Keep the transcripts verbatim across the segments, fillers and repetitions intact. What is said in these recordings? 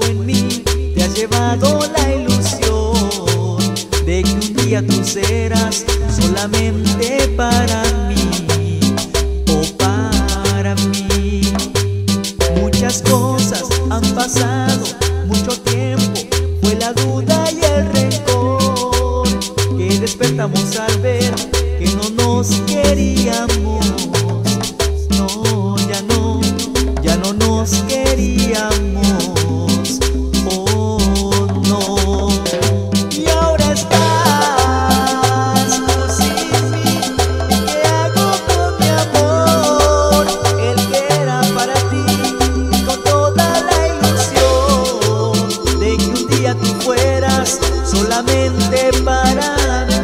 en mí te has llevado la ilusión de que un día tú serás solamente para mí, o para mí. Muchas cosas han pasado, mucho tiempo, fue la duda y el rencor que despertamos al ver que no nos queríamos. No, ya no, ya no nos queríamos. Oh, no. Y ahora estás tú sin mí. ¿Qué hago con mi amor? El que era para ti, con toda la ilusión de que un día tú fueras solamente para mí.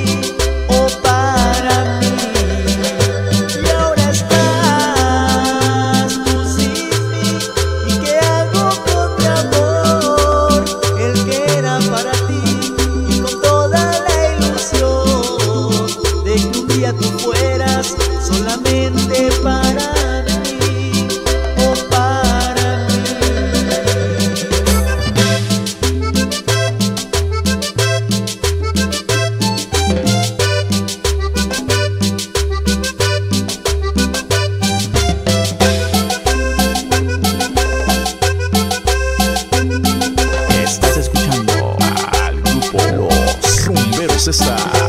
Tú fueras solamente para mí, o para mí. Estás escuchando al grupo Los Rumberos Star.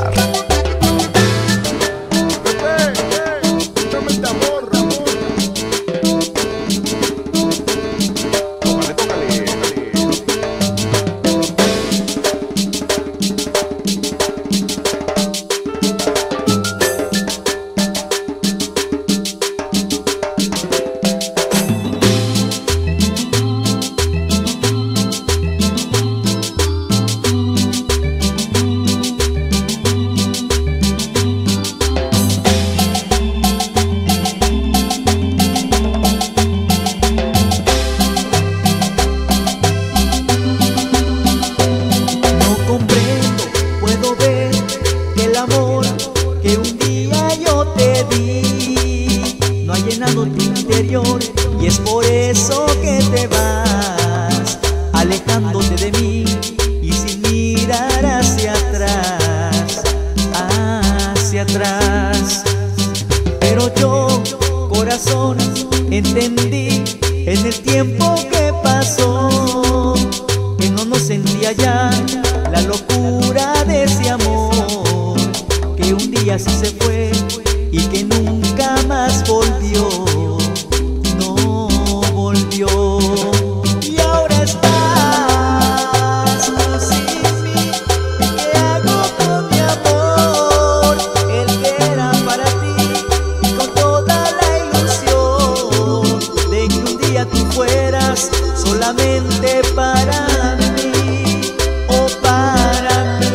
Que un día yo te di no ha llenado tu interior, y es por eso que te vas alejándote de mí y sin mirar hacia atrás, hacia atrás. Pero yo, corazón, entendí en el tiempo que pasó que no nos sentía ya la locura de ese amor, que un día sí se fue y que nunca más volvió, no volvió. Y ahora estás tú sin mí. ¿Qué hago con mi amor? El que era para ti, con toda la ilusión de que un día tú fueras solamente para mí, o para mí.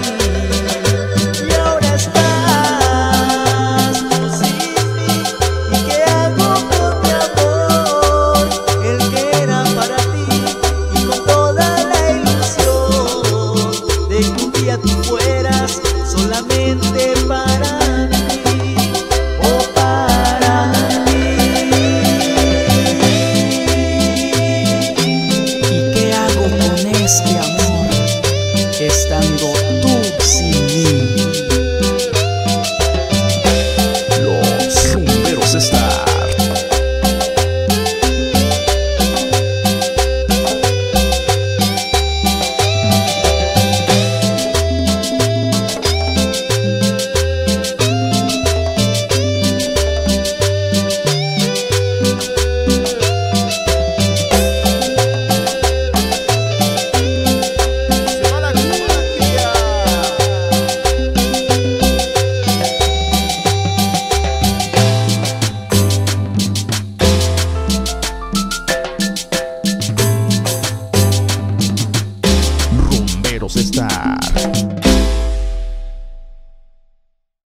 Tú fueras solamente para mí, o para mí. ¿Y qué hago con este amor estando tú sin mí? Los Rumberos Star. Está